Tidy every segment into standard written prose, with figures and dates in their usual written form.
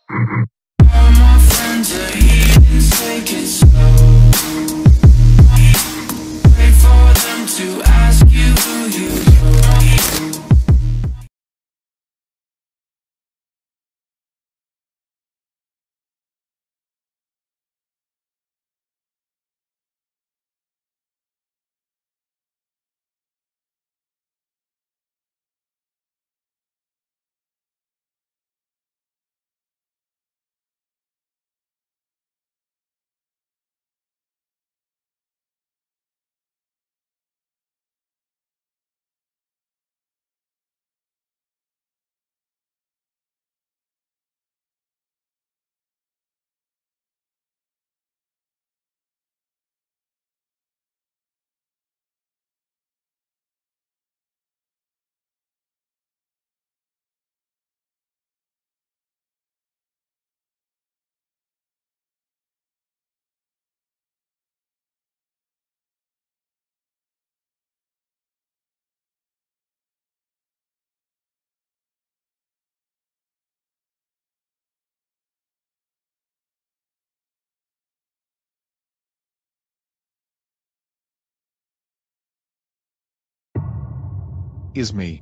All my friends are heathens, take it slow. Wait for them to ask you who you know. Is me.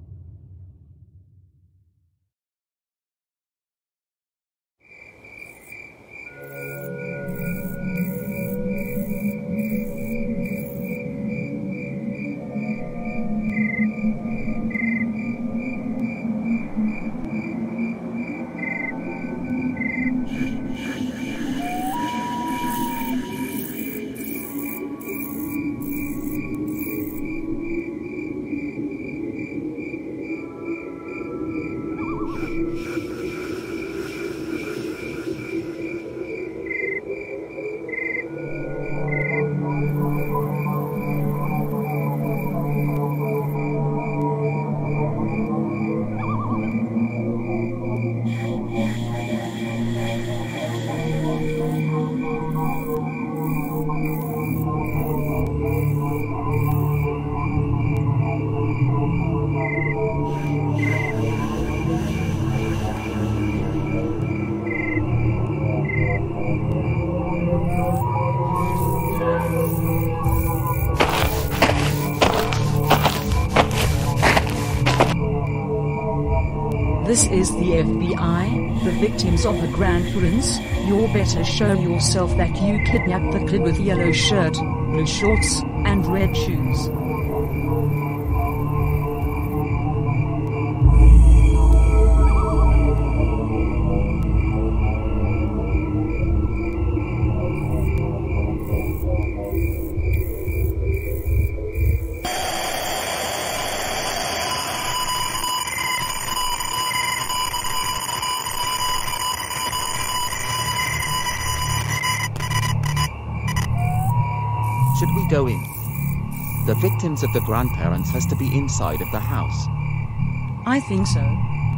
This is the FBI, the victims of the Grand Prince. You better show yourself that you kidnapped the kid with yellow shirt, blue shorts, and red shoes. Should we go in? The victims of the grandparents has to be inside of the house. I think so.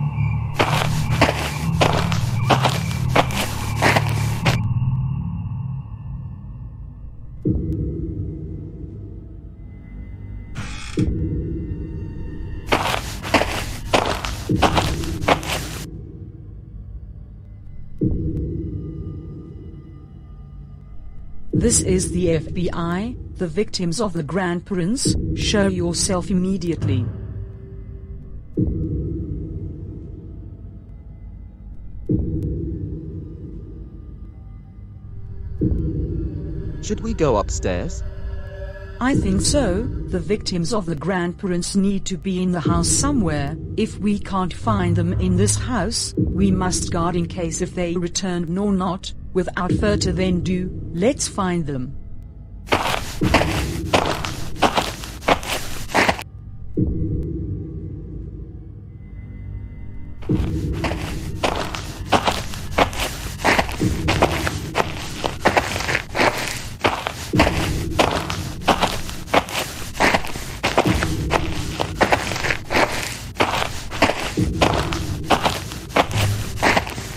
This is the FBI, the victims of the Grand Prince. Show yourself immediately. Should we go upstairs? I think so. The victims of the Grand Prince need to be in the house somewhere. If we can't find them in this house, we must guard in case if they return or not. Without further ado, let's find them.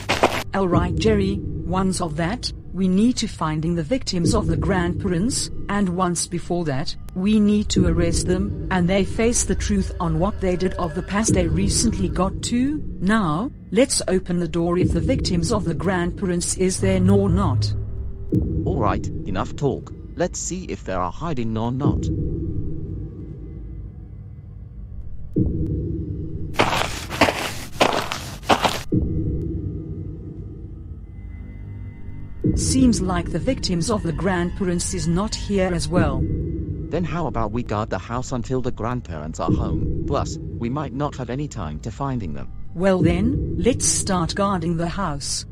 Alright Jerry, once of that, we need to finding the victims of the Grand Prince, And once before that, we need to arrest them, and they face the truth on what they did of the past they recently got to. Now, let's open the door if the victims of the grandparents is there nor not. Alright, enough talk. Let's see if they are hiding or not. Seems like the victims of the grandparents is not here as well. Then how about we guard the house until the grandparents are home? Plus, we might not have any time to finding them. Well then, let's start guarding the house.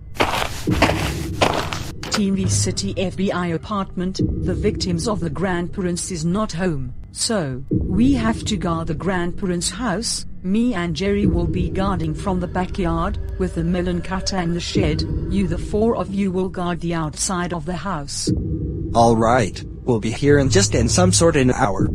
TV City FBI apartment, the victims of the grandparents is not home, so we have to guard the grandparents' house. Me and Jerry will be guarding from the backyard, with the melon cutter and the shed. You, the four of you, will guard the outside of the house. Alright, we'll be here in some sort of an hour.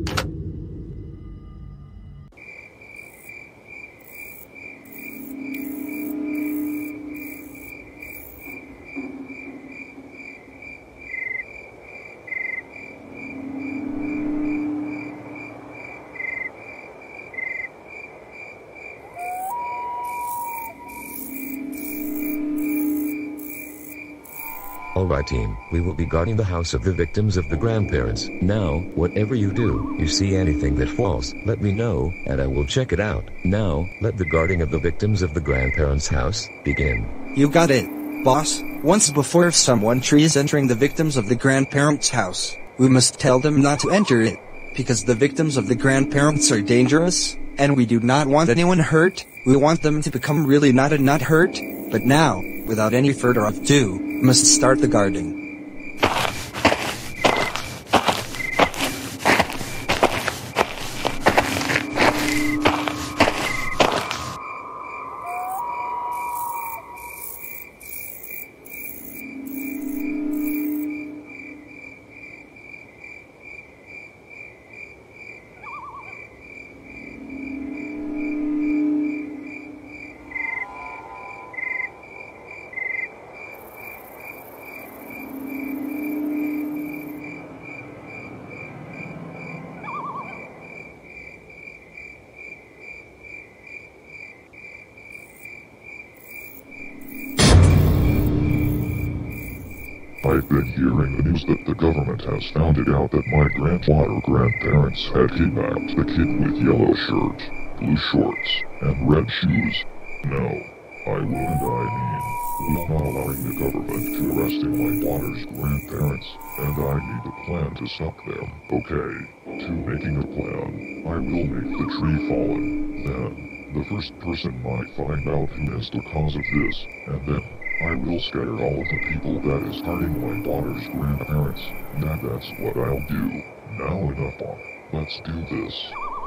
Alright team, we will be guarding the house of the victims of the grandparents. Now, whatever you do, you see anything that falls, let me know, and I will check it out. Now, let the guarding of the victims of the grandparents' house begin. You got it, boss. Once before, if someone tries entering the victims of the grandparents' house, we must tell them not to enter it, because the victims of the grandparents are dangerous, and we do not want anyone hurt. We want them to become really not hurt. But now, without any further ado, must start the guarding. I've been hearing the news that the government has found it out that my grandparents had kidnapped the kid with yellow shirt, blue shorts, and red shoes. No, I will not allowing the government to arresting my daughter's grandparents, and I need a plan to stop them. Okay, to making a plan, I will make the tree fallen. Then, the first person might find out who is the cause of this, and then I will scatter all of the people that is hurting my daughter's grandparents. That's what I'll do. Now enough on. Let's do this.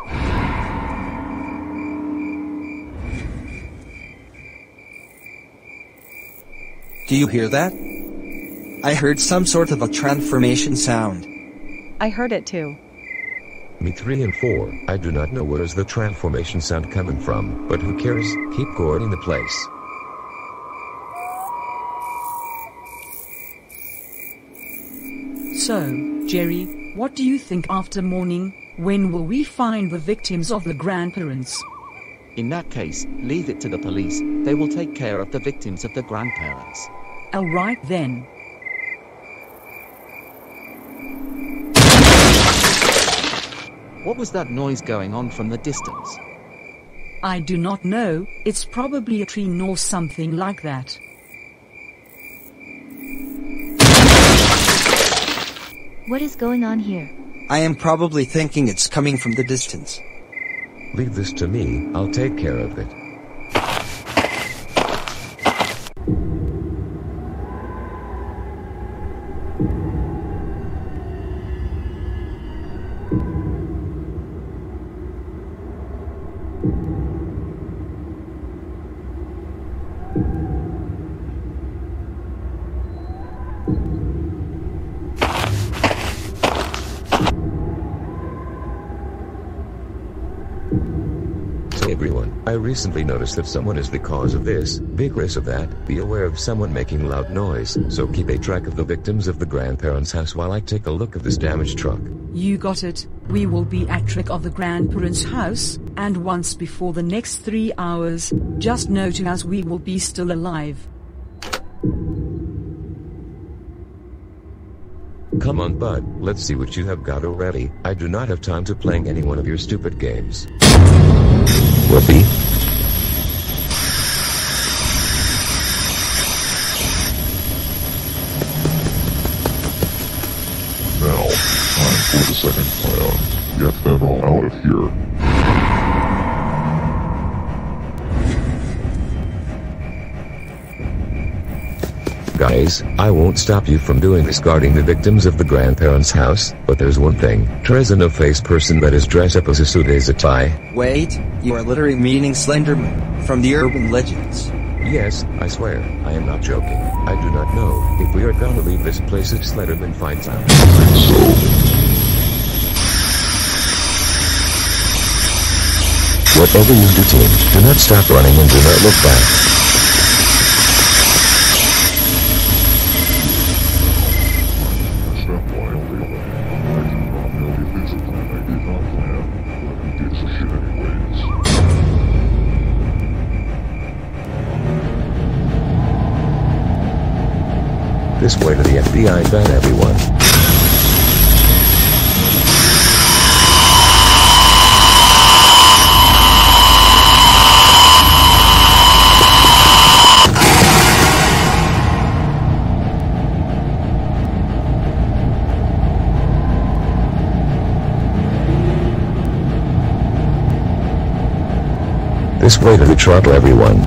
Do you hear that? I heard some sort of a transformation sound. I heard it too. Me 3 and 4, I do not know where is the transformation sound coming from, but who cares? Keep guarding the place. So, Jerry, what do you think after morning? When will we find the victims of the grandparents? In that case, leave it to the police. They will take care of the victims of the grandparents. Alright then. What was that noise going on from the distance? I do not know, it's probably a tree or something like that. What is going on here? I am probably thinking it's coming from the distance. Leave this to me, I'll take care of it. Everyone, I recently noticed that someone is the cause of this, because of that, be aware of someone making loud noise, so keep a track of the victims of the grandparents' house while I take a look at this damaged truck. You got it. We will be at track of the grandparents' house, and once before the next 3 hours, just know to us we will be still alive. Come on bud, let's see what you have got already. I do not have time to playing any one of your stupid games. Whoopee. Now, time for the second plan. Get them all out of here. Guys, I won't stop you from doing this guarding the victims of the grandparents' house, but there's one thing. There's a no-face person that is dressed up as a suit as a tie. Wait, you are literally meaning Slenderman, from the urban legends. Yes, I swear, I am not joking. I do not know if we are gonna leave this place if Slenderman finds out. Whatever you do team, do not stop running and do not look back. This way to the FBI van, everyone. This way to the throttle, everyone.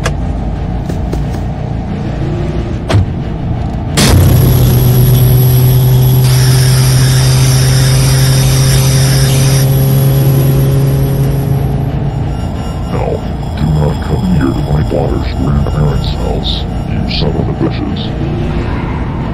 daughter's grandparents' house, you son of a bitches.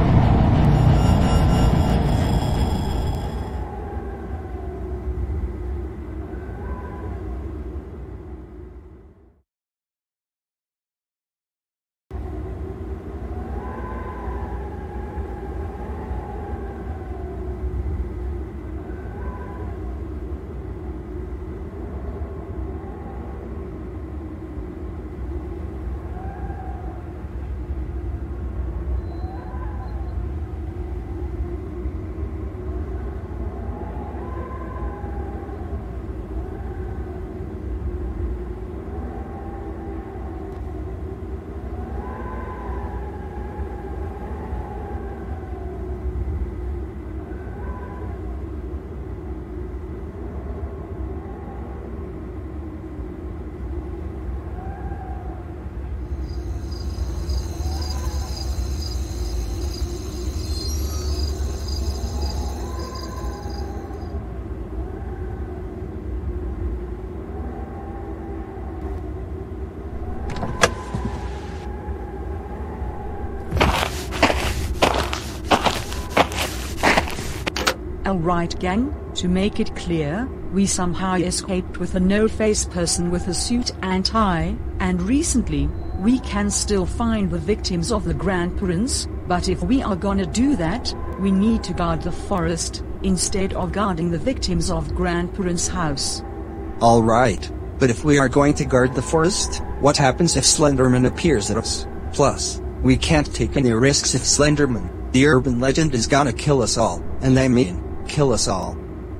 Alright gang, to make it clear, we somehow escaped with a no-face person with a suit and tie, and recently, we can still find the victims of the grandparents, but if we are gonna do that, we need to guard the forest, instead of guarding the victims of grandparents' house. Alright, but if we are going to guard the forest, what happens if Slenderman appears at us? Plus, we can't take any risks if Slenderman, the urban legend, is gonna kill us all, and I mean, kill us all.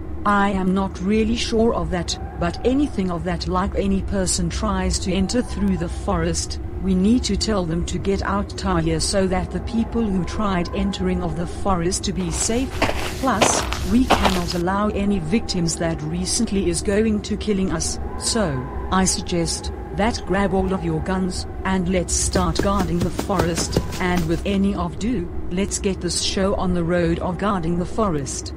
I am not really sure of that, but anything of that, like any person tries to enter through the forest, we need to tell them to get out here so that the people who tried entering of the forest to be safe. Plus, we cannot allow any victims that recently is going to killing us, so, I suggest that grab all of your guns, and let's start guarding the forest, and with any ado, let's get this show on the road of guarding the forest.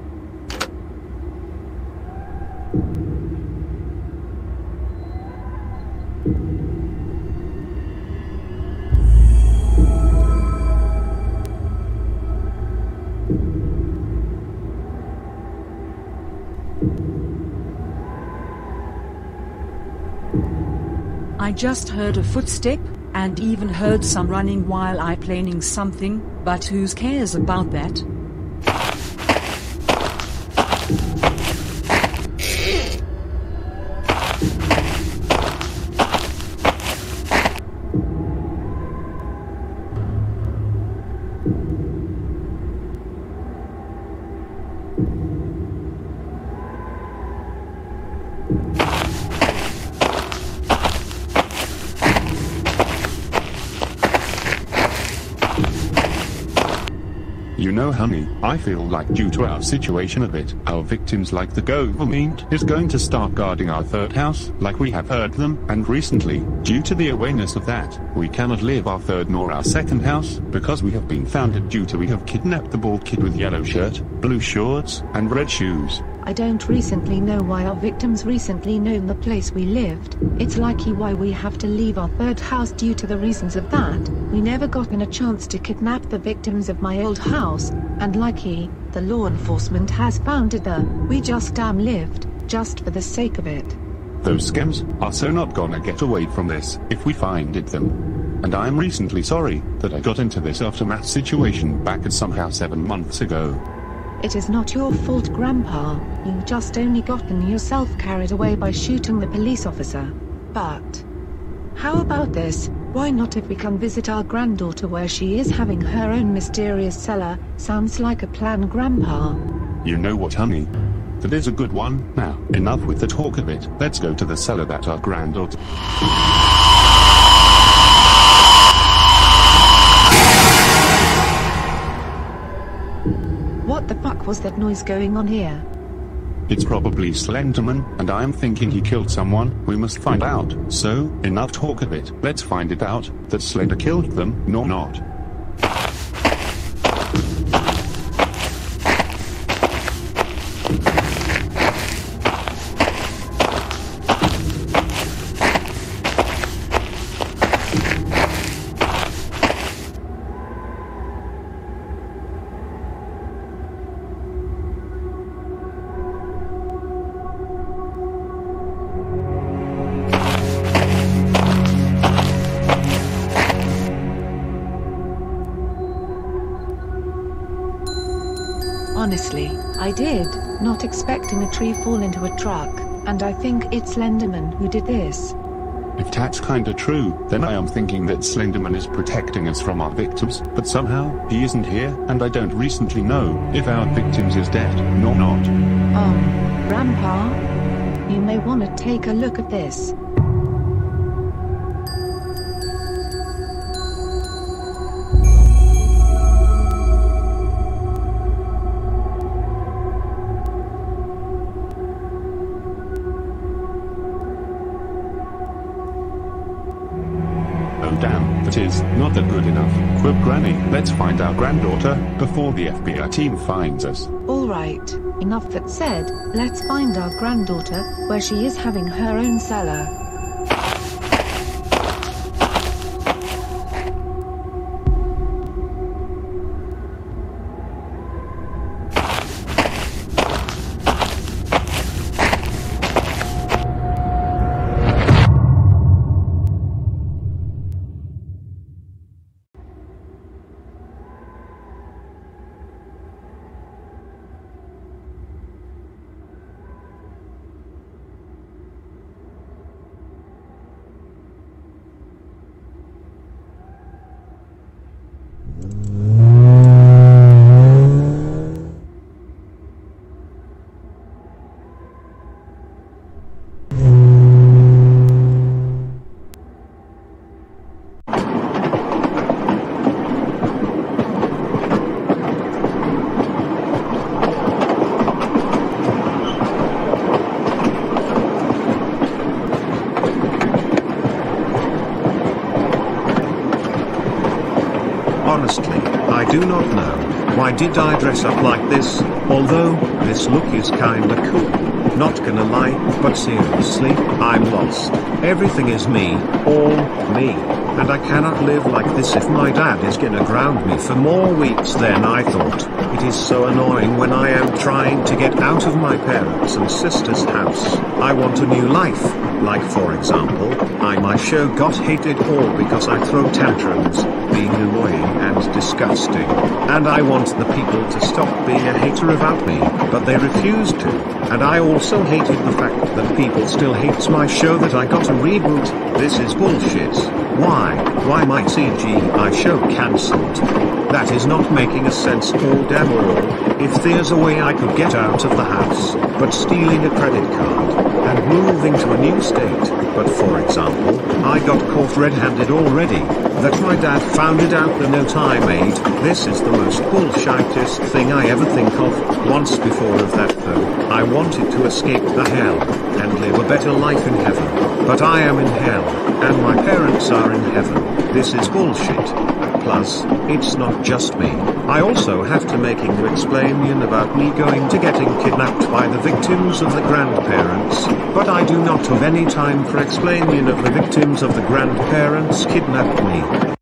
I just heard a footstep, and even heard some running while I planning something, but who cares about that? You know, honey, I feel like due to our situation of it, our victims like the government is going to start guarding our third house, like we have heard them, and recently, due to the awareness of that, we cannot leave our third nor our second house, because we have been founded due to we have kidnapped the bald kid with yellow shirt, blue shorts, and red shoes. I don't recently know why our victims recently known the place we lived. It's likely why we have to leave our third house due to the reasons of that. We never gotten a chance to kidnap the victims of my old house, and likely, the law enforcement has founded the, we just lived, just for the sake of it. Those scams are so not gonna get away from this, if we finded them. And I'm recently sorry, that I got into this aftermath situation back at somehow 7 months ago. It is not your fault, Grandpa, you just only gotten yourself carried away by shooting the police officer. But how about this? Why not if we can visit our granddaughter where she is having her own mysterious cellar? Sounds like a plan, Grandpa. You know what, honey? That is a good one. Now, enough with the talk of it. Let's go to the cellar that our granddaughter... What the fuck was that noise going on here? It's probably Slenderman, and I am thinking he killed someone. We must find out. So, enough talk of it. Let's find it out, that Slender killed them, nor not. Honestly, I did, not expecting a tree fall into a truck, and I think it's Slenderman who did this. If that's kinda true, then I am thinking that Slenderman is protecting us from our victims, but somehow, he isn't here, and I don't recently know if our victims is dead, nor not. Grandpa? You may want to take a look at this. Oh damn, that is not that good enough. Quick Granny, let's find our granddaughter, before the FBI team finds us. Alright, enough that said, let's find our granddaughter, where she is having her own cellar. Honestly, I do not know. Why did I dress up like this? Although, this look is kinda cool. Not gonna lie, but seriously, I'm lost. Everything is me, all me. And I cannot live like this if my dad is gonna ground me for more weeks than I thought. It is so annoying when I am trying to get out of my parents' and sister's house. I want a new life. Like for example, my show got hated all because I throw tantrums, being annoying and disgusting. And I want the people to stop being a hater about me, but they refuse to. And I also hated the fact that people still hates my show that I got a reboot. This is bullshit. Why my CGI show cancelled? That is not making a sense all damn well. If there's a way I could get out of the house, but stealing a credit card, and moving to a new state, but for example, I got caught red-handed already, that my dad found it out the note I made. This is the most bullshitest thing I ever think of. Once before of that though, I wanted to escape the hell, and live a better life in heaven. But I am in hell, and my parents are in heaven. This is bullshit. Plus, it's not just me. I also have to making to explain about me going to getting kidnapped by the victims of the grandparents, but I do not have any time for explaining of the victims of the grandparents kidnapped me.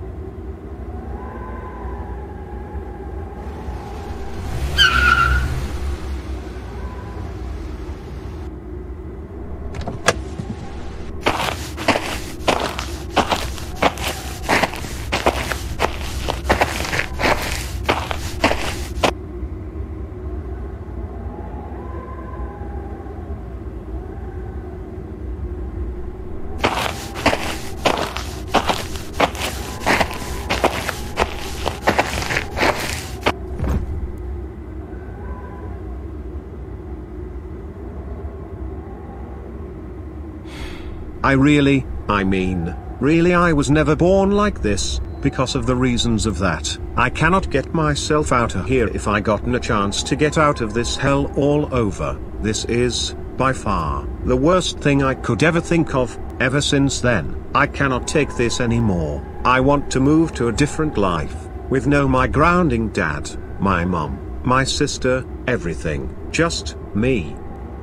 Really I was never born like this, because of the reasons of that. I cannot get myself out of here if I gotten a chance to get out of this hell all over. This is, by far, the worst thing I could ever think of. Ever since then, I cannot take this anymore. I want to move to a different life, with my grounding dad, my mom, my sister, everything, just me.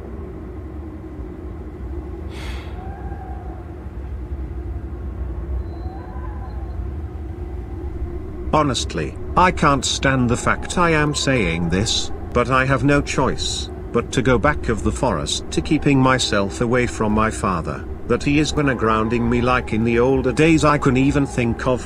Honestly, I can't stand the fact I am saying this, but I have no choice, but to go back of the forest to keeping myself away from my father, that he is gonna grounding me like in the older days I couldn't even think of.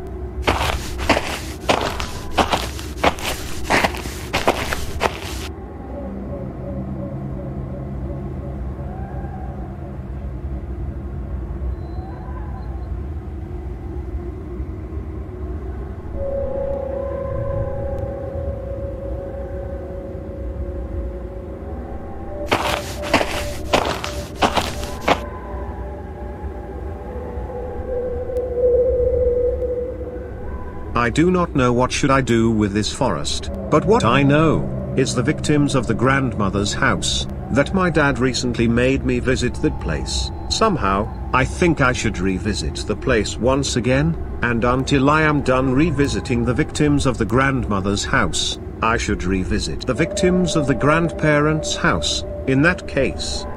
I do not know what should I do with this forest, but what I know is the victims of the grandmother's house, that my dad recently made me visit that place. Somehow, I think I should revisit the place once again, and until I am done revisiting the victims of the grandmother's house, I should revisit the victims of the grandparents' house, in that case.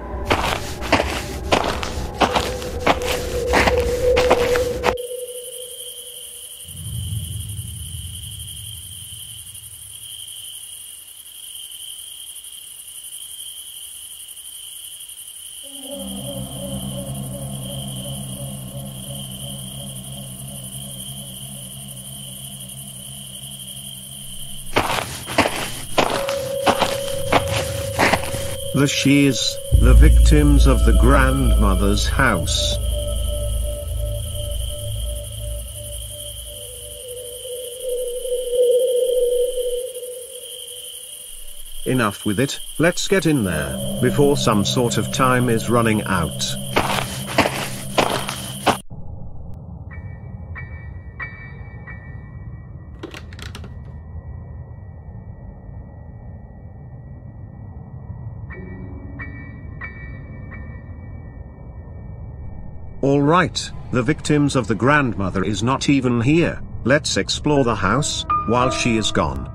The shears, the victims of the grandmother's house. Enough with it, let's get in there, before some sort of time is running out. Alright, the victims of the grandmother is not even here. Let's explore the house, while she is gone.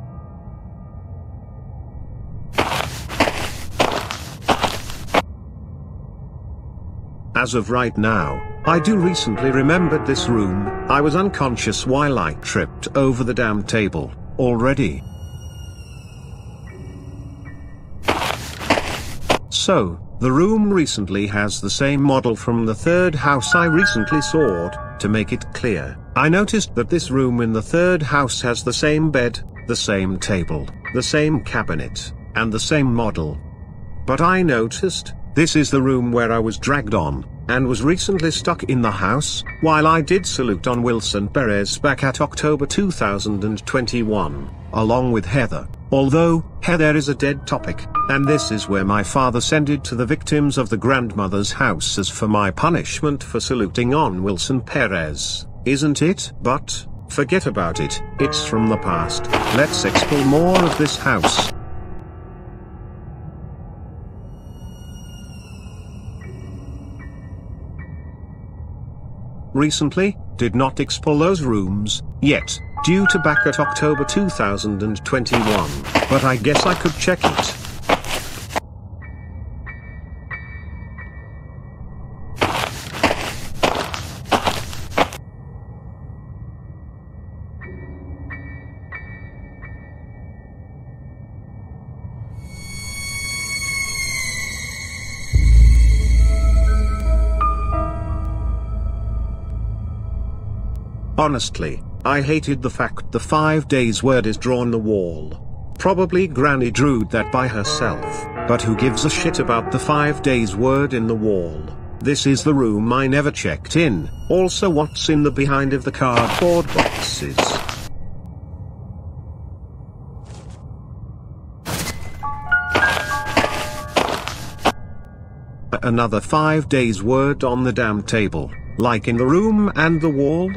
As of right now, I do recently remembered this room. I was unconscious while I tripped over the damn table, already. So, The room recently has the same model from the third house I recently saw. To make it clear, I noticed that this room in the third house has the same bed, the same table, the same cabinet, and the same model. But I noticed, this is the room where I was dragged on, and was recently stuck in the house, while I did salute on Wilson Perez back at October 2021, along with Heather. Although, Heather is a dead topic, and this is where my father sent it to the victims of the grandmother's house as for my punishment for saluting on Wilson Perez, isn't it? But, forget about it, it's from the past. Let's explore more of this house. Recently, did not explore those rooms, yet, due to back at October 2021, but I guess I could check it. Honestly, I hated the fact the 5 days word is drawn on the wall. Probably Granny drew that by herself, but who gives a shit about the 5 days word in the wall? This is the room I never checked in. Also, what's in the behind of the cardboard boxes? Another 5 days word on the damn table, like in the room and the wall?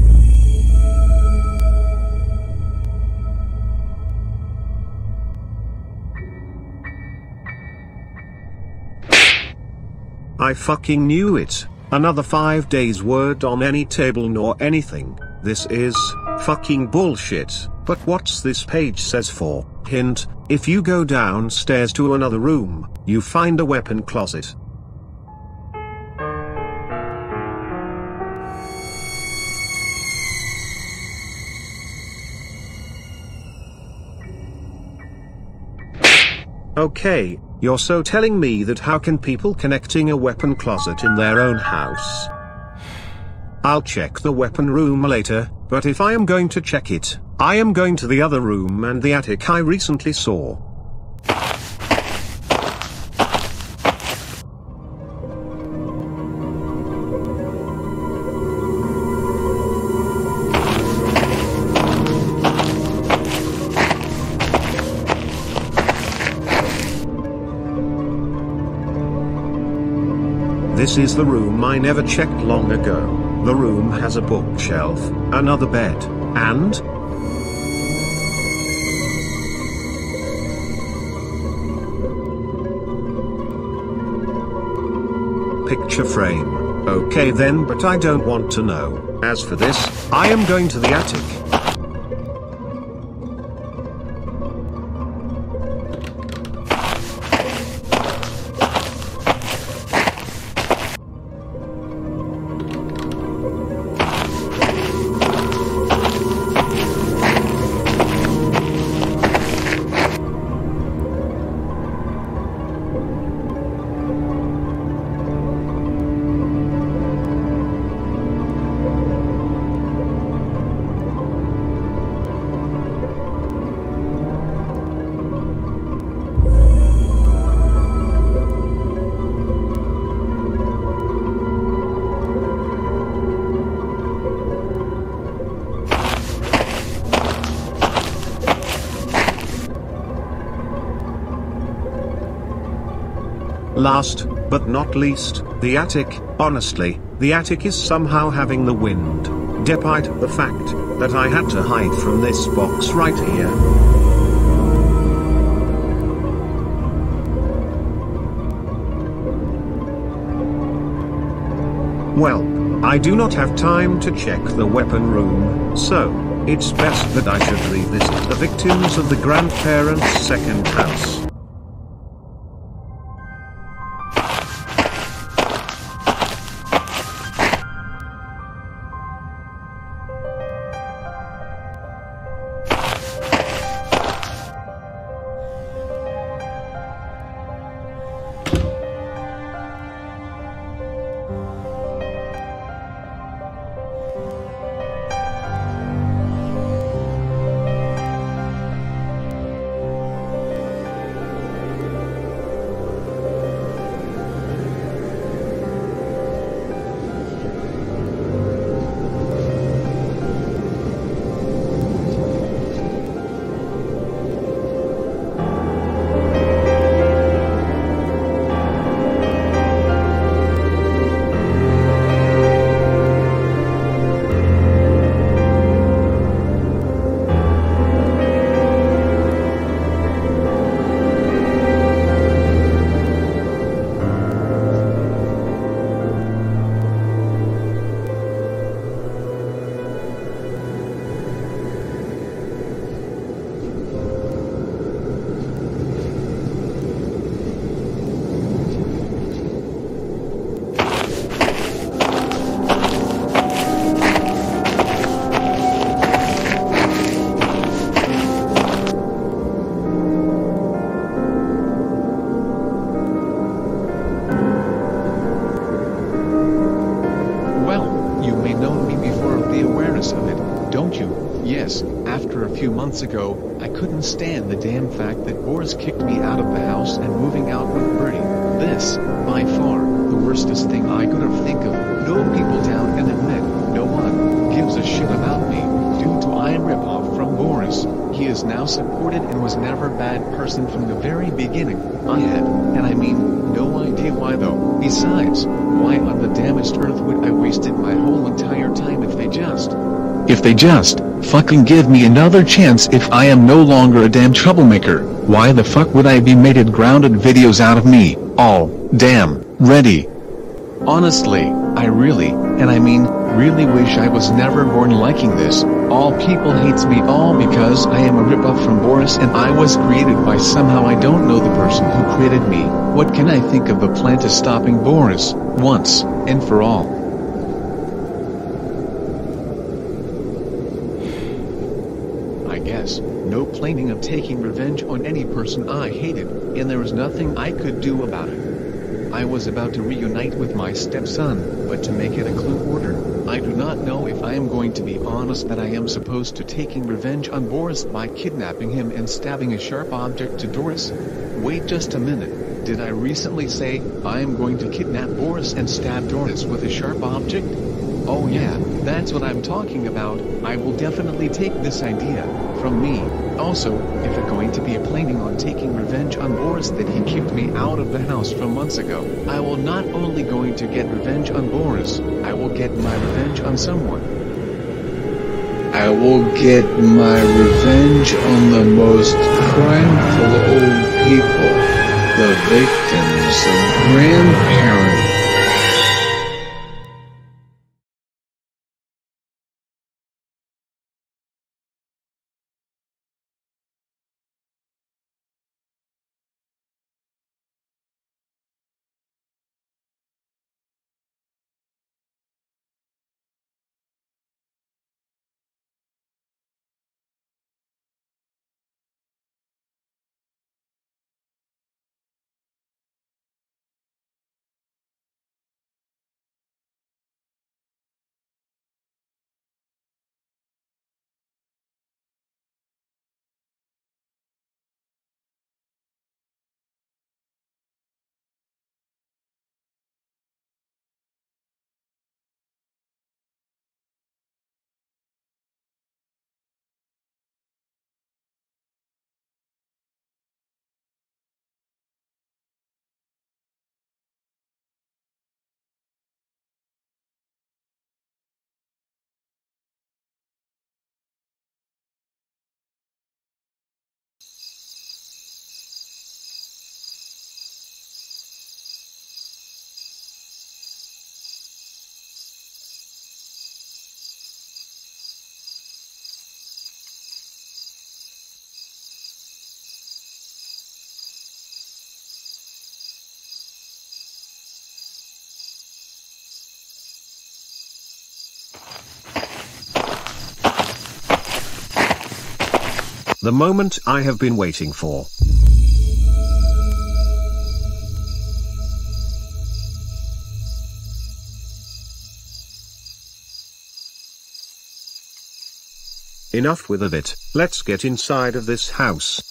I fucking knew it. Another 5 days word on any table nor anything. This is fucking bullshit. But what's this page says for? Hint, if you go downstairs to another room, you find a weapon closet. Okay, you're so telling me that how can people connecting a weapon closet in their own house? I'll check the weapon room later, but if I am going to check it, I am going to the other room and the attic I recently saw. This is the room I never checked long ago. The room has a bookshelf, another bed, and picture frame. Okay then, but I don't want to know. As for this, I am going to the attic. Last, but not least, the attic. Honestly, the attic is somehow having the wind, despite the fact that I had to hide from this box right here. Well, I do not have time to check the weapon room, so it's best that I should revisit the victims of the grandparents' second house. don't you? Yes, after a few months ago, I couldn't stand the damn fact that Boris kicked me out of the house and moving out with Bertie. This, by far, the worstest thing I could have think of. No people down and admit, no one gives a shit about me, due to I rip-off from Boris. He is now supported and was never a bad person from the very beginning. I had, and I mean, no idea why though. Besides, why on the damaged earth would I wasted my whole entire time if they just fucking give me another chance if I am no longer a damn troublemaker? Why the fuck would I be mated grounded videos out of me, all, damn, ready? Honestly, I really, and I mean, really wish I was never born liking this. All people hates me all because I am a rip-off from Boris and I was created by somehow I don't know the person who created me. What can I think of the plan to stopping Boris, once, and for all? I guess, no planning of taking revenge on any person I hated, and there was nothing I could do about it. I was about to reunite with my stepson, but to make it a clue order, I do not know if I am going to be honest that I am supposed to taking revenge on Boris by kidnapping him and stabbing a sharp object to Doris. Wait just a minute, did I recently say, I am going to kidnap Boris and stab Doris with a sharp object? Oh yeah, that's what I'm talking about. I will definitely take this idea from me. Also, if I'm going to be planning on taking revenge on Boris that he kicked me out of the house from months ago, I will not only going to get revenge on Boris, I will get my revenge on someone. I will get my revenge on the most crimeful old people, the victims of grandparents. The moment I have been waiting for. Enough with it, let's get inside of this house.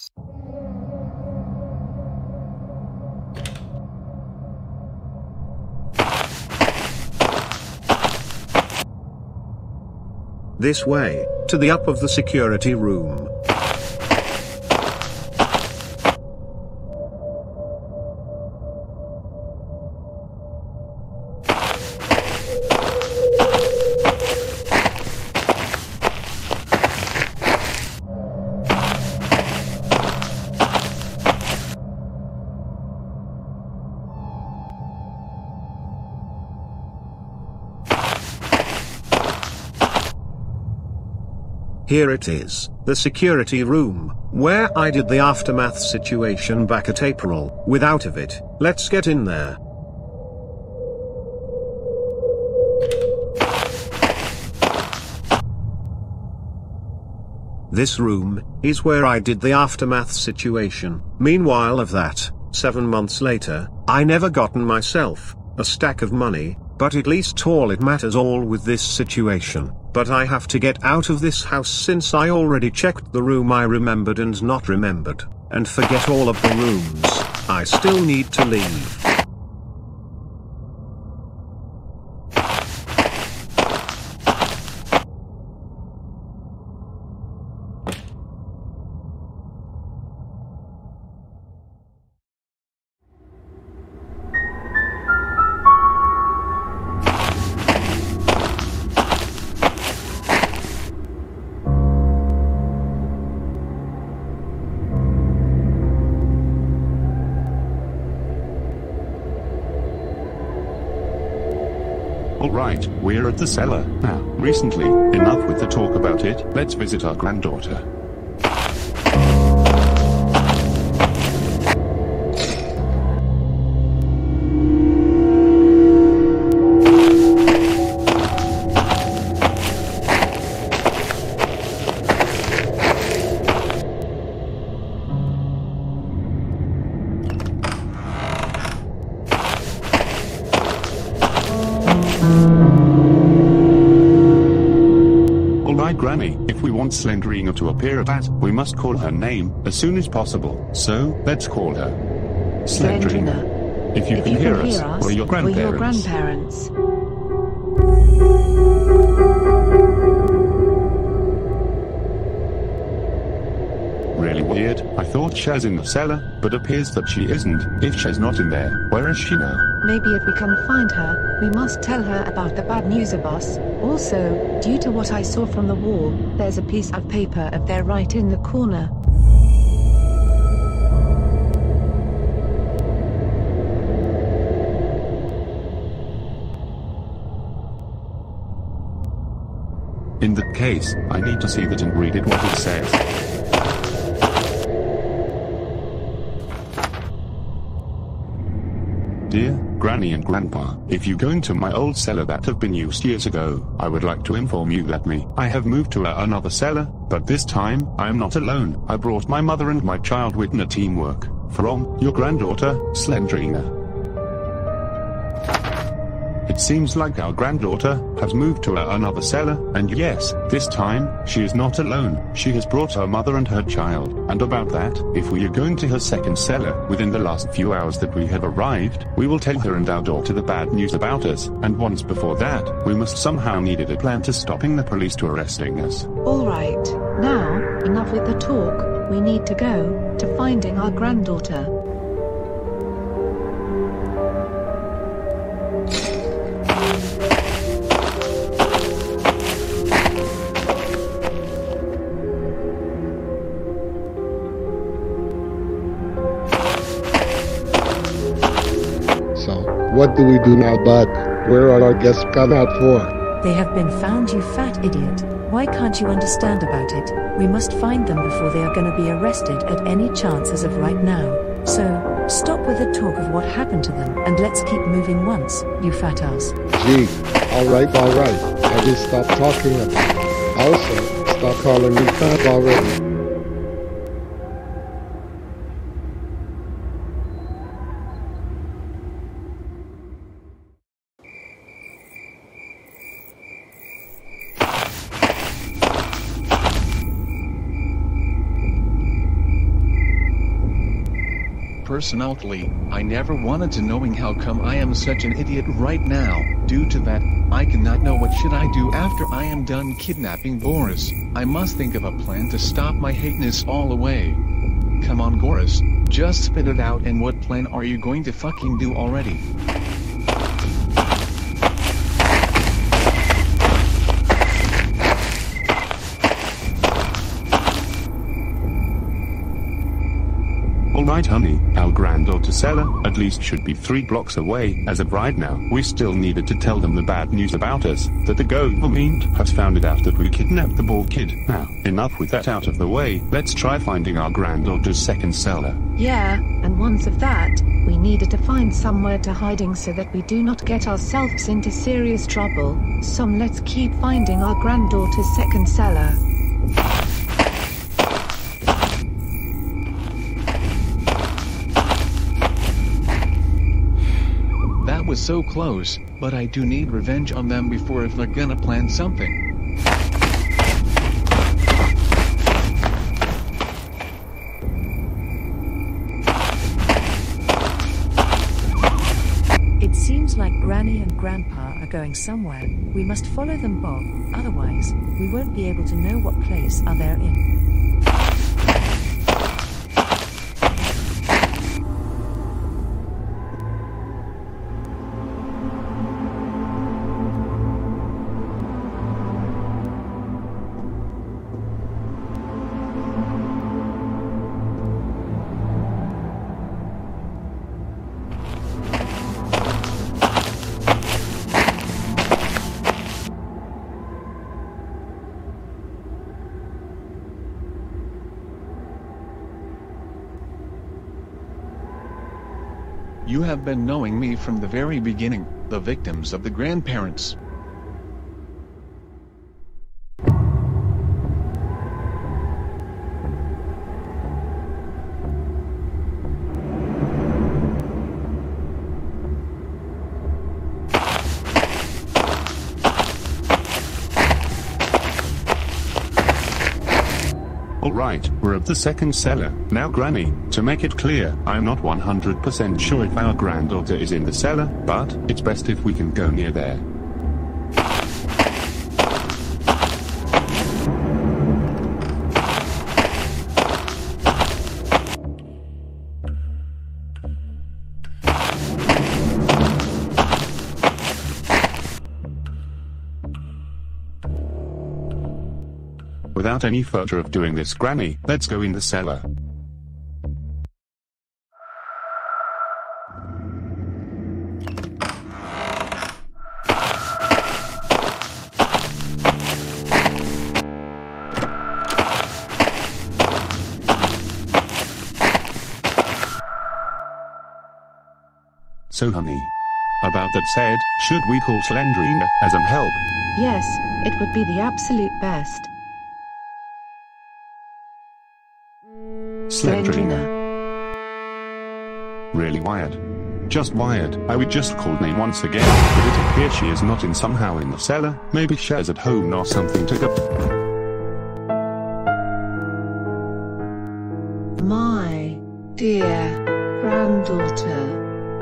This way, to the up of the security room. Here it is, the security room, where I did the aftermath situation back at April. Without of it, let's get in there. This room is where I did the aftermath situation. Meanwhile of that, 7 months later, I never gotten myself a stack of money, but at least all it matters all with this situation but I have to get out of this house since I already checked the room I remembered and not remembered, and forget all of the rooms. I still need to leave. Alright, we're at the cellar now. Recently, enough with the talk about it, let's visit our granddaughter. Alright Granny, if we want Slendrina to appear at, we must call her name as soon as possible. So, let's call her Slendrina. If you can hear us, we're your grandparents. Really weird, I thought Shaz in the cellar, but appears that she isn't. If Shaz not in there, where is she now? Maybe if we can find her, we must tell her about the bad news of us. Also, due to what I saw from the wall, there's a piece of paper of there right in the corner. In that case, I need to see that and read it what it says. Dear Granny and Grandpa, if you go into my old cellar that have been used years ago, I would like to inform you that I have moved to another cellar, but this time, I am not alone. I brought my mother and my child with me. Teamwork. From your granddaughter, Slendrina. It seems like our granddaughter has moved to another cellar, and yes, this time, she is not alone. She has brought her mother and her child. And about that, if we are going to her second cellar within the last few hours that we have arrived, we will tell her and our daughter the bad news about us. And once before that, we must somehow needed a plan to stopping the police to arresting us. Alright, now, enough with the talk, we need to go to finding our granddaughter. What do we do now, bud? Where are our guests gone out for? They have been found, you fat idiot. Why can't you understand about it? We must find them before they are gonna be arrested at any chance as of right now. So, stop with the talk of what happened to them and let's keep moving once, you fat ass. Gee, alright. I will stop talking about it. Also, stop calling me fat already. Personally, I never wanted to knowing how come I am such an idiot right now. Due to that, I cannot know what should I do after I am done kidnapping Goris. I must think of a plan to stop my hateness all away. Come on Goris, just spit it out, and what plan are you going to fucking do already? Alright honey, our granddaughter cellar, at least should be 3 blocks away. As of right now, we still needed to tell them the bad news about us, that the government has found it out that we kidnapped the bald kid. Now, enough with that out of the way, let's try finding our granddaughter's second cellar. Yeah, and once of that, we needed to find somewhere to hiding so that we do not get ourselves into serious trouble. So let's keep finding our granddaughter's second cellar. That was so close, but I do need revenge on them before if they're gonna plan something. going somewhere, we must follow them, Bob, otherwise, we won't be able to know what place are they're in. You have been knowing me from the very beginning, the victims of the grandparents. Alright, we're at the second cellar. Now Granny, to make it clear, I'm not 100% sure if our granddaughter is in the cellar, but it's best if we can go near there. Without any further of doing this, Granny, let's go in the cellar. So honey, about that said, should we call Slendrina as an help? Yes, it would be the absolute best. Slendrina. Really wired. Just wired. I would just call name once again, but it appears she is not in somehow in the cellar. Maybe she's at home or something to go. My dear granddaughter.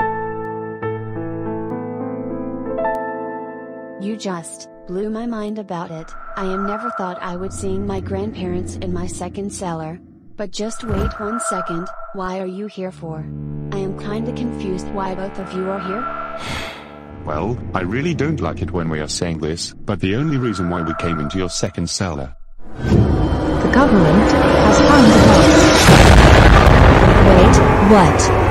You just blew my mind about it. I never thought I would seeing my grandparents in my second cellar. But just wait 1 second, why are you here for? I am kinda confused why both of you are here. Well, I really don't like it when we are saying this, but the only reason why we came into your second cellar. The government has found us. Wait, what?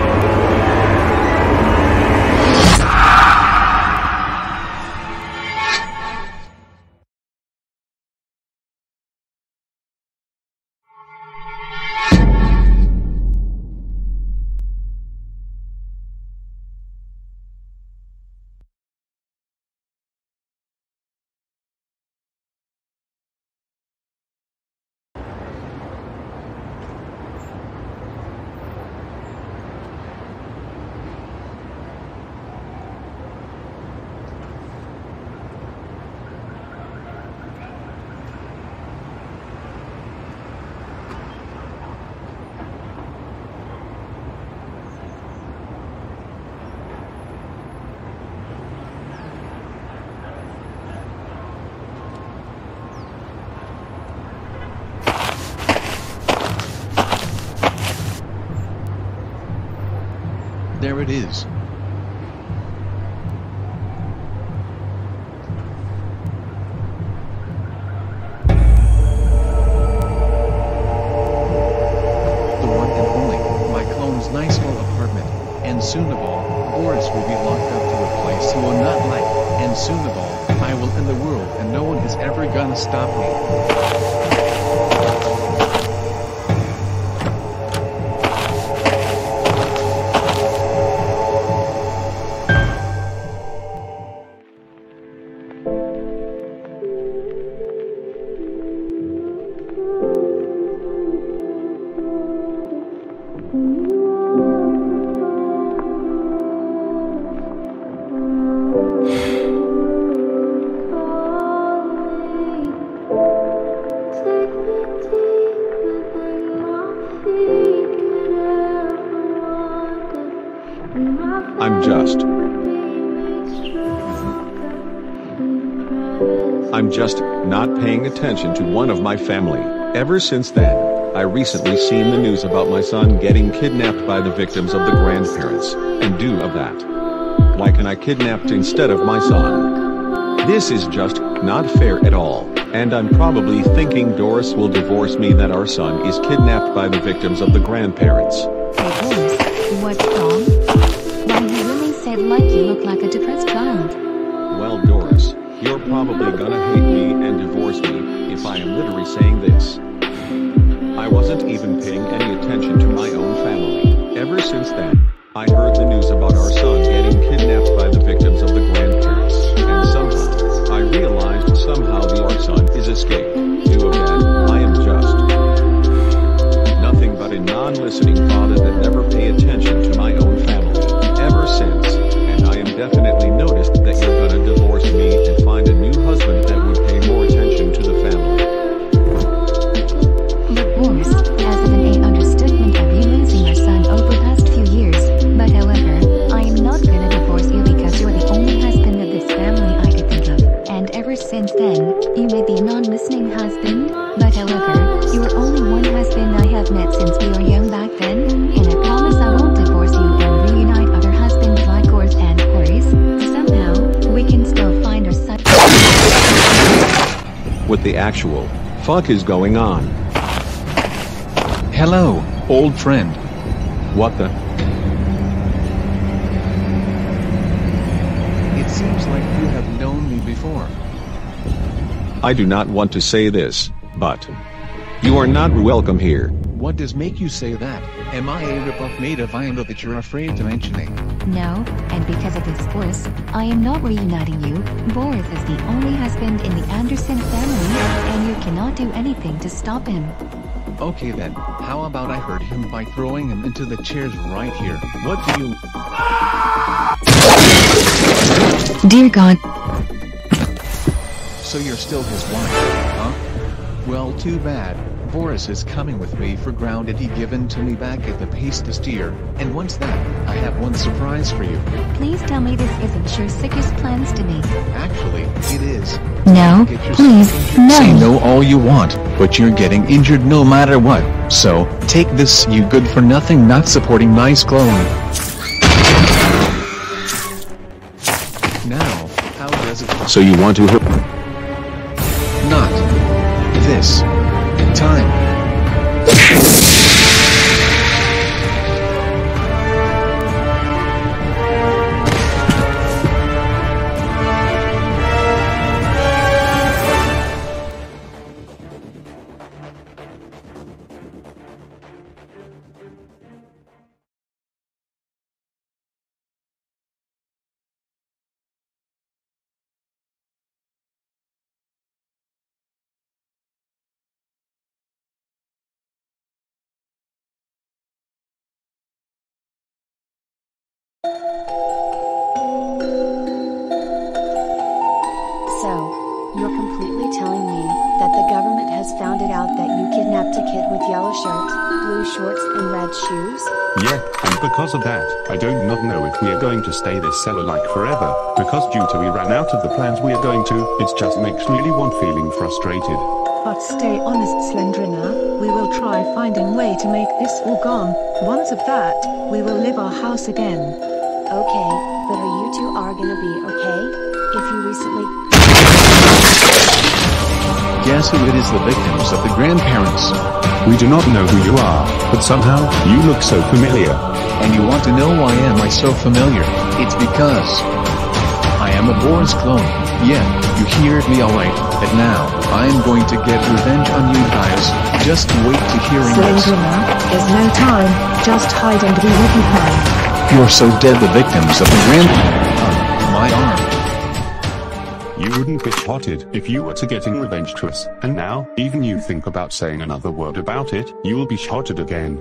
There it is. The one and only, my clone's nice little apartment. And soon of all, Boris will be locked up to a place he will not like. And soon of all, I will end the world and no one is ever gonna stop me. I'm just I'm just not paying attention to one of my family. Ever since then, I recently seen the news about my son getting kidnapped by the victims of the grandparents, and due of that, why can I kidnapped instead of my son? This is just not fair at all, and I'm probably thinking Doris will divorce me that our son is kidnapped by the victims of the grandparents. Hey Doris, what's wrong? Why you really said like you look like a depressed child? Well Doris, you're probably gonna hate me and divorce me if I am literally saying this. I wasn't even paying any attention to my own family. Ever since then, I heard the news about our son getting kidnapped by the victims of the grandparents, and somehow, I realized somehow our son is escaped. Due of that, I am just nothing but a non-listening father that never pay attention to my own family, ever since, and I am definitely noticed that you're gonna divorce me and find a new husband that would pay more attention to the family. Boris, as of an understatement of you losing your son over past few years, but however, I am not gonna divorce you because you're the only husband of this family I could think of, and ever since then, you may be a non-listening husband, but however, you're only one husband I have met since we were young back then, and I promise I won't divorce you and reunite other husbands like yours and Corey's. Somehow, we can still find our son. What the actual fuck is going on? Hello, old friend. What the? It seems like you have known me before. I do not want to say this, but you are not welcome here. What does make you say that? Am I a ripoff made of iron that you're afraid to mentioning? No, and because of this, Boris, I am not reuniting you. Boris is the only husband in the Anderson family, and you cannot do anything to stop him. Okay then, how about I hurt him by throwing him into the chairs right here? What do you... Dear God. So you're still his wife, huh? Well, too bad. Boris is coming with me for grounded he given to me back at the Paste-Steer, and once that, I have one surprise for you. Please tell me this isn't your sickest plans to me. Actually, it is. No, please, no. Say no all you want, but you're getting injured no matter what, so, take this you good-for-nothing not supporting nice clone. Now, how does it... So you want to hurt... Not this time. So, you're completely telling me that the government has found it out that you kidnapped a kid with yellow shirt, blue shorts and red shoes? Yeah, and because of that, I do not know if we are going to stay this cellar like forever, because due to we ran out of the plans we are going to, it just makes really one feeling frustrated. But stay honest, Slendrina, we will try finding way to make this all gone. Once of that, we will live our house again. Okay, but are you two are gonna be okay? If you recently... Guess who it is, the victims of the grandparents. We do not know who you are, but somehow, you look so familiar. And you want to know why am I so familiar? It's because... I am a Boris clone. Yeah, you heard me alright, but now, I am going to get revenge on you guys. Just wait to hearing this. Slendrina, there's no time, just hide and we will be fine. You're so dead, the victims of the my arm. You wouldn't be shotted if you were to getting revenge to us, and now, even you think about saying another word about it, you will be shotted again.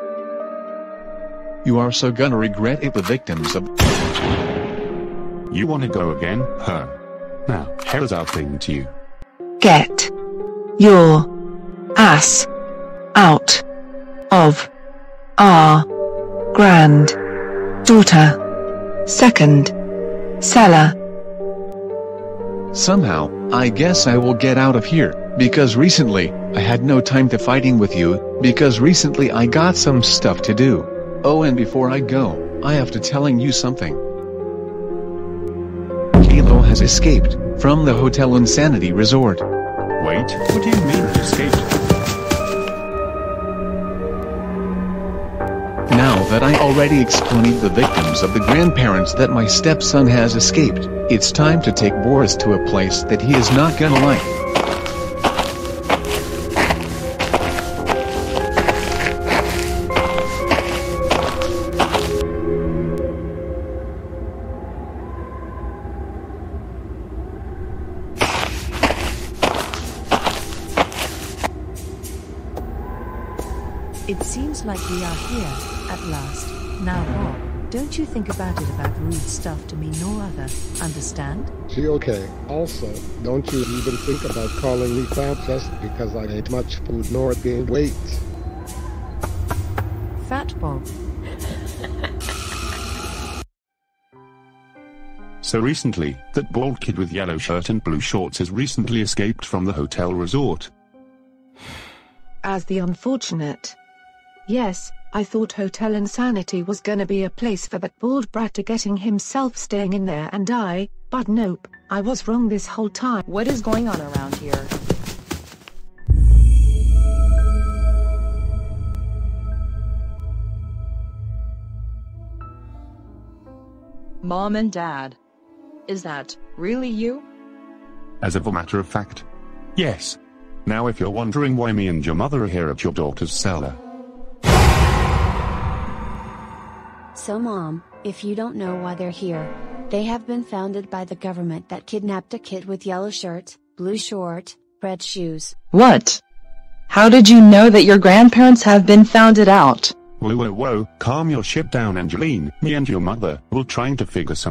You are so gonna regret it, the victims of... You wanna go again, huh? Now, here's our thing to you. Get your ass out of our granddaughter second cellar. Somehow, I guess I will get out of here, because recently, I had no time to fighting with you, because recently I got some stuff to do. Oh, and before I go, I have to telling you something. Kilo has escaped from the Hotel Insanity Resort. Wait, what do you mean escaped? Now that I already explained the victims of the grandparents that my stepson has escaped, it's time to take Boris to a place that he is not gonna like. It seems like we are here, at last. Now Bob, don't you think about it about rude stuff to me nor other, understand? She okay. Also, don't you even think about calling me fat just because I ate much food nor gained weight. Fat Bob. So recently, that bald kid with yellow shirt and blue shorts has recently escaped from the hotel resort. As the unfortunate. Yes, I thought Hotel Insanity was gonna be a place for that bald brat to getting himself staying in there and die, but nope, I was wrong this whole time. What is going on around here? Mom and Dad. Is that really you? As of a matter of fact, yes. Now if you're wondering why me and your mother are here at your daughter's cellar. So Mom, if you don't know why they're here, they have been founded by the government that kidnapped a kid with yellow shirt, blue short, red shoes. What? How did you know that your grandparents have been founded out? Whoa whoa whoa, calm your shit down Angeline, me and your mother will trying to figure some.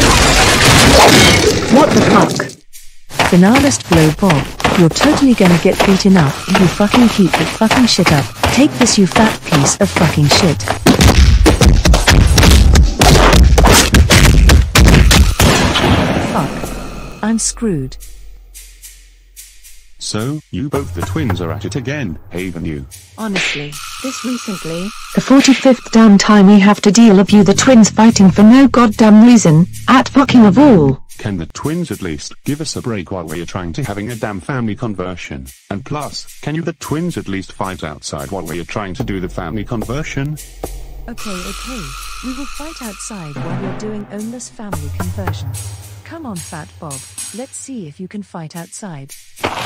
What the fuck? Finalist blow Bob, you're totally gonna get beaten up if you fucking keep that fucking shit up. Take this you fat piece of fucking shit. Fuck. I'm screwed. So, you both the twins are at it again, haven't you? Honestly, this recently, the 45th damn time we have to deal with you the twins fighting for no goddamn reason, at fucking of all. Can the twins at least give us a break while we're trying to having a damn family conversion? And plus, can you the twins at least fight outside while we're trying to do the family conversion? Okay, we will fight outside while you're doing ownless family conversion. Come on Fat Bob, let's see if you can fight outside.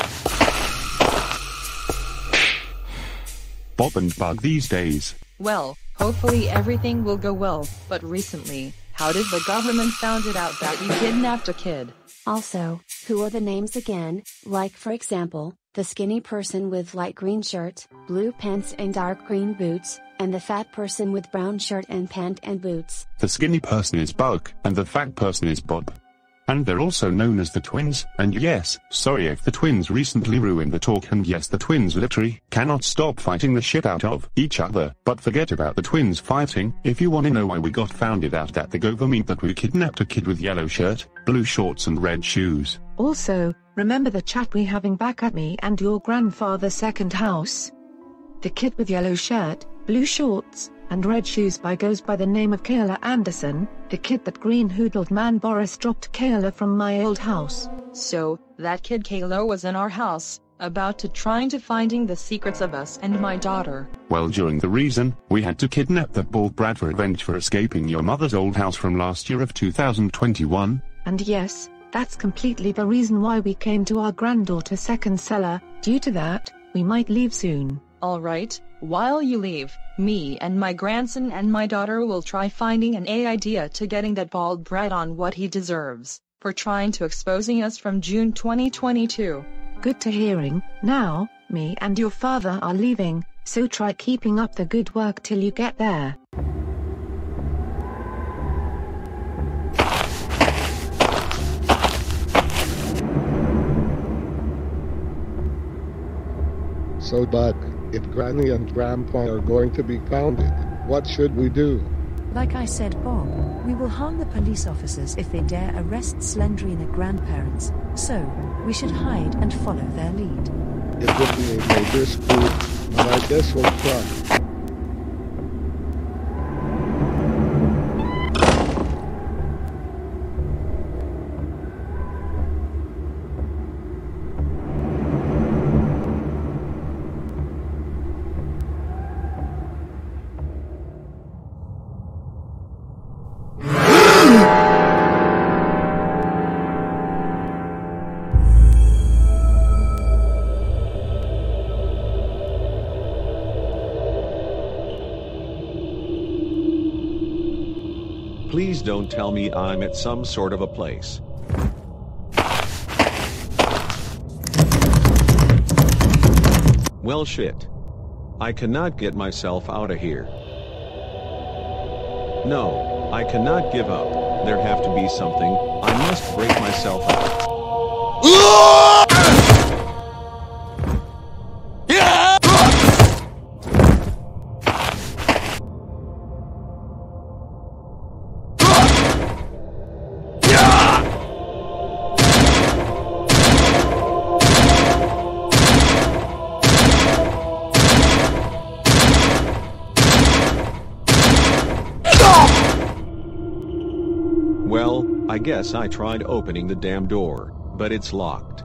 Bob and Bug these days. Well, hopefully everything will go well, but recently, how did the government found it out that you kidnapped a kid? Also, who are the names again? Like for example, the skinny person with light green shirt, blue pants and dark green boots, and the fat person with brown shirt and pant and boots. The skinny person is Bug, and the fat person is Bob. And they're also known as the twins, and yes, sorry if the twins recently ruined the talk, and yes the twins literally cannot stop fighting the shit out of each other, but forget about the twins fighting. If you wanna know why we got founded out that the government that we kidnapped a kid with yellow shirt, blue shorts and red shoes. Also, remember the chat we having back at me and your grandfather's second house? The kid with yellow shirt, blue shorts, and red shoes goes by the name of Kayla Anderson, the kid that green hoodled man Boris dropped Kayla from my old house. So, that kid Kayla was in our house, about to trying to finding the secrets of us and my daughter. Well, during the reason, we had to kidnap that bald brat for revenge for escaping your mother's old house from last year of 2021. And yes, that's completely the reason why we came to our granddaughter's second cellar. Due to that, we might leave soon. Alright, while you leave, me and my grandson and my daughter will try finding an idea to getting that bald brat on what he deserves, for trying to exposing us from June 2022. Good to hearing. Now, me and your father are leaving, so try keeping up the good work till you get there. So Bug, if Granny and Grandpa are going to be founded, what should we do? Like I said, Bob, we will harm the police officers if they dare arrest Slendrina grandparents, so we should hide and follow their lead. It would be a major scoop, but I guess we'll try. Please don't tell me I'm at some sort of a place. Well shit. I cannot get myself out of here. No, I cannot give up. There have to be something. I must break myself out. Well, I guess I tried opening the damn door, but it's locked.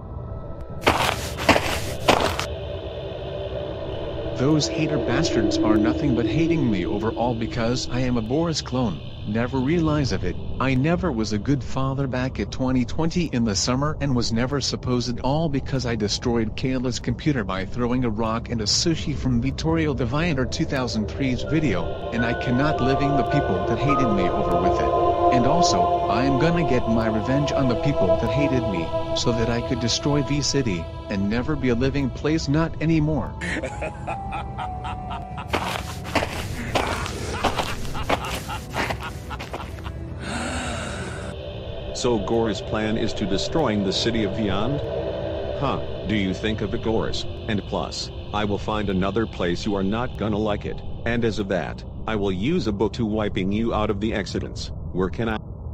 Those hater bastards are nothing but hating me overall because I am a Boris clone. Never realize of it. I never was a good father back at 2020 in the summer and was never supposed all because I destroyed Kayla's computer by throwing a rock and a sushi from Vittorio the Viator 2003's video, and I cannot living the people that hated me over with it. And also, I am gonna get my revenge on the people that hated me, so that I could destroy V-City, and never be a living place not anymore. So Goris' plan is to destroying the city of Viand? Huh, do you think of it, Goris? And plus, I will find another place you are not gonna like it, and as of that, I will use a book to wiping you out of the accidents. Where can I?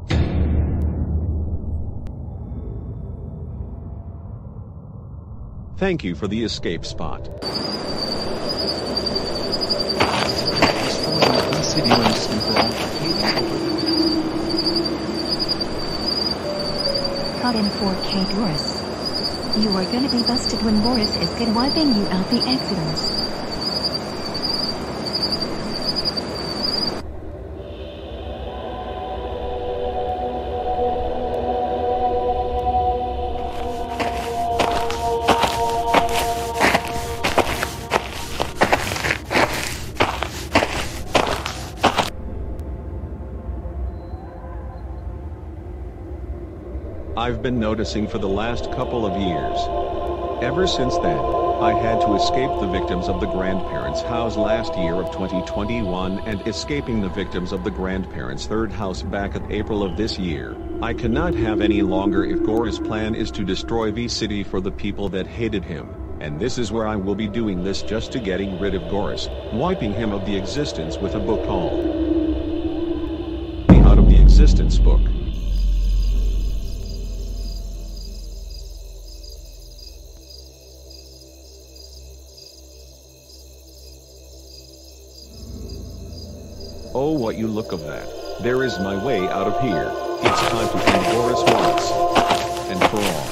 Thank you for the escape spot. Caught in 4K Boris. You are gonna be busted when Boris is good wiping you out the accidents. I've been noticing for the last couple of years. Ever since then, I had to escape the victims of the grandparents' house last year of 2021 and escaping the victims of the grandparents' third house back at April of this year. I cannot have any longer if Goris' plan is to destroy V-City for the people that hated him, and this is where I will be doing this just to getting rid of Goris, wiping him of the existence with a book called The Out of the Existence book. Oh, what you look of that. There is my way out of here. It's time to end Goris once and for all.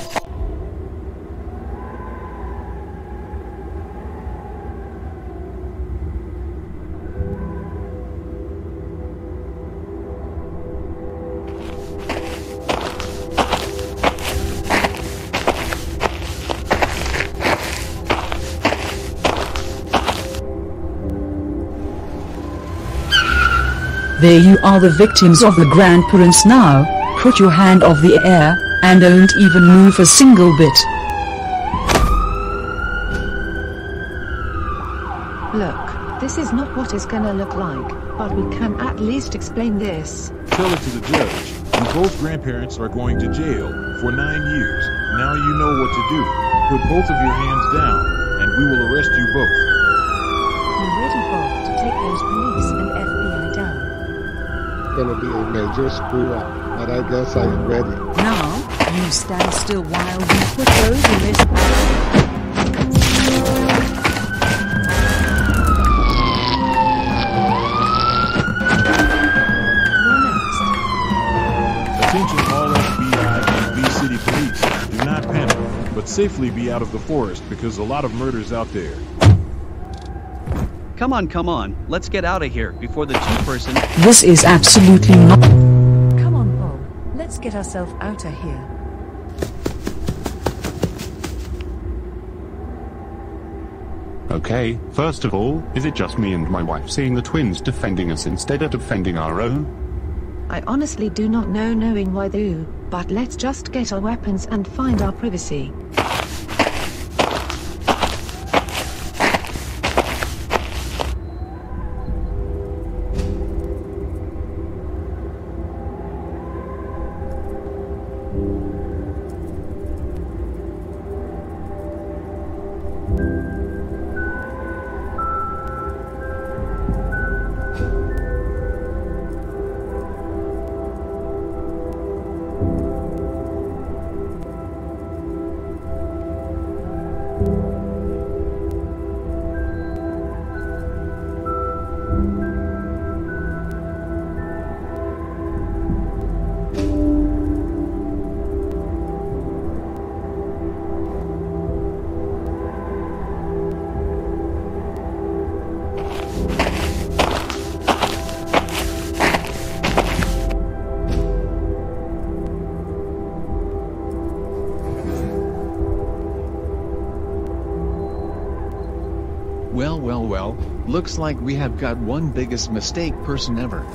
There you are, the victims of the grandparents now. Put your hand off the air, and don't even move a single bit. Look, this is not what it's gonna look like, but we can at least explain this. Tell it to the judge. You both grandparents are going to jail for 9 years. Now you know what to do. Put both of your hands down, and we will arrest you both. You ready, Bob, to take those police and FBI down? be a major screw-up, but I guess I am ready. Now, you stand still while we put those arrests. Attention all FBI and B-City police. Do not panic, but safely be out of the forest because a lot of murders out there. Come on, let's get out of here before the two-person... This is absolutely not... Come on, Bob. Let's get ourselves out of here. Okay, first of all, is it just me and my wife seeing the twins defending us instead of defending our own? I honestly do not know knowing why though, but let's just get our weapons and find our privacy. Well, looks like we have got one biggest mistake person ever.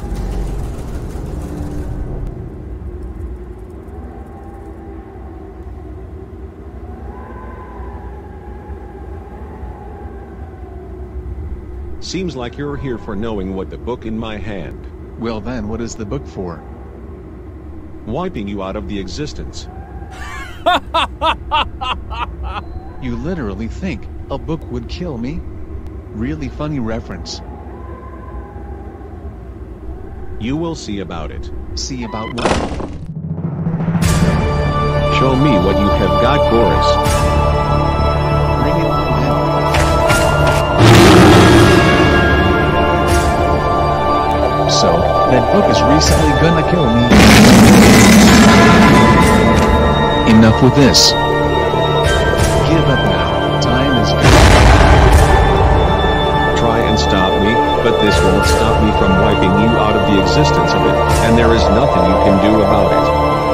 Seems like you're here for knowing what the book in my hand. Well then, what is the book for? Wiping you out of the existence. You literally think a book would kill me? Really funny reference. You will see about it. See about what? Show me what you have got, Goris. Bring it on then. So, that book is recently gonna kill me. Enough with this. Give up now. Time is gone. Try and stop me, but this won't stop me from wiping you out of the existence of it, and there is nothing you can do about it.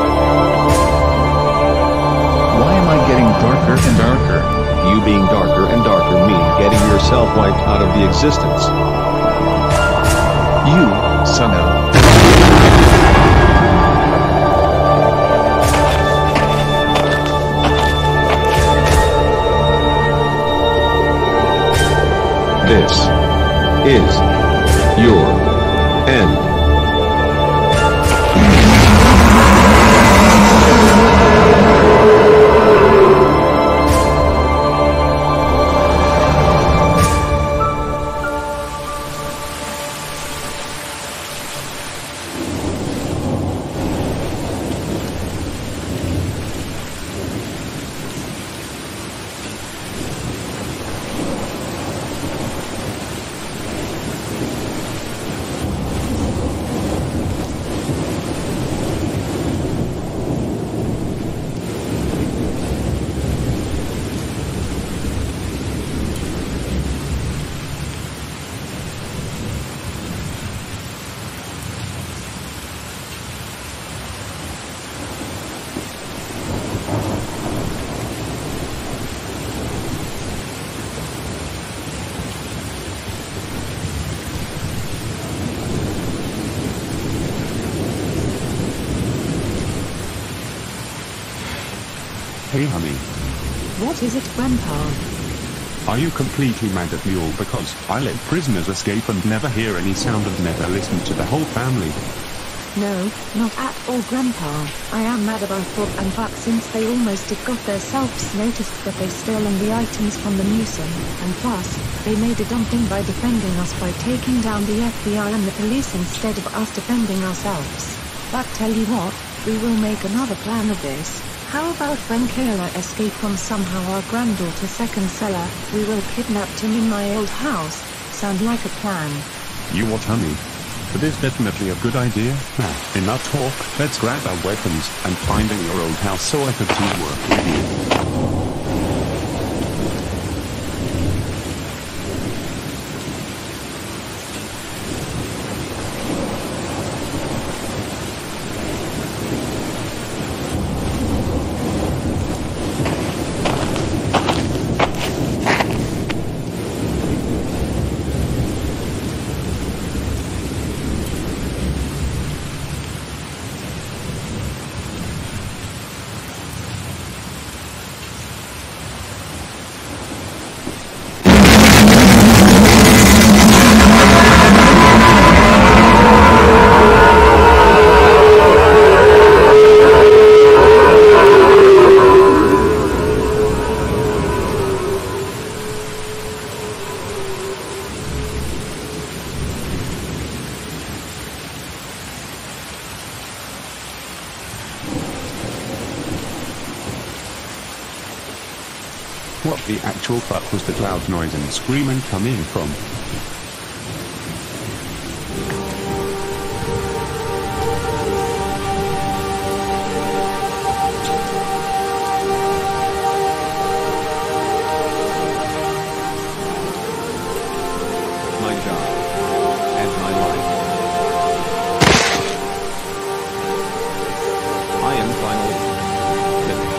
Why am I getting darker and darker? You being darker and darker mean getting yourself wiped out of the existence. You, son of... This is your end. Hey honey, What is it, Grandpa? are you completely mad at me all because I let prisoners escape and never hear any sound and never listened to the whole family? No, not at all, Grandpa. I am mad about Bob and Buck since they almost got themselves noticed that they stolen the items from the museum, and plus, they made a dumb thing by defending us by taking down the FBI and the police instead of us defending ourselves. But tell you what, we will make another plan of this. How about when Kayla escaped from somehow our granddaughter's second cellar, we will kidnap him in my old house? Sound like a plan? You what, honey? That is definitely a good idea. Now, enough talk, let's grab our weapons and finding your old house so I can teamwork with you. What the actual fuck was that loud noise and screaming coming from? My job. And my life. I am finally finished.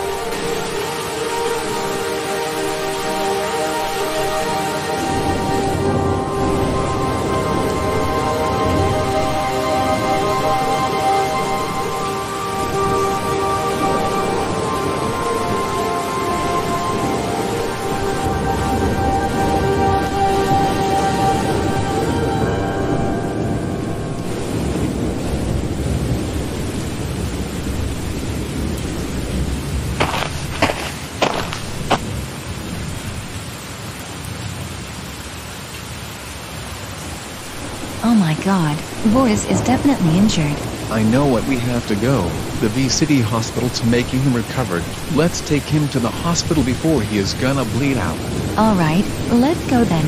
Oh my god, Boris is definitely injured. I know what we have to go. The V-City Hospital to making him recovered. Let's take him to the hospital before he is gonna bleed out. Alright, let's go then.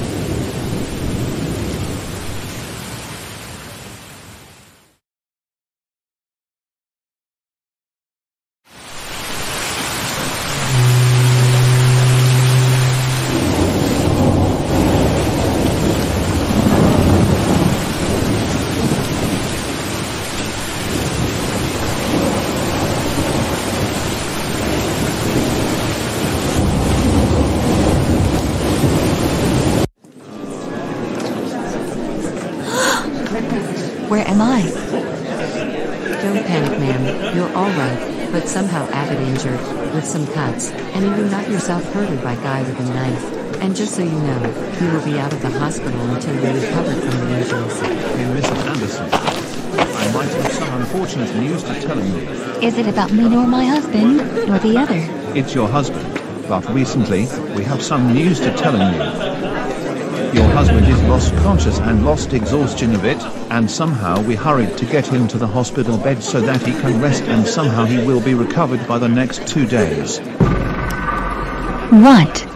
Where am I? Don't panic, ma'am. You're alright, but somehow avid injured, with some cuts, and you were not yourself hurted by guy with a knife. And just so you know, you will be out of the hospital until you recover from the injuries. Hey, Mrs. Anderson. I might have some unfortunate news to tell you. Is it about me or my husband, or the other? It's your husband. But recently, we have some news to tell you. Your husband is lost conscious and lost exhaustion of it, and somehow we hurried to get him to the hospital bed so that he can rest, and somehow he will be recovered by the next 2 days. What?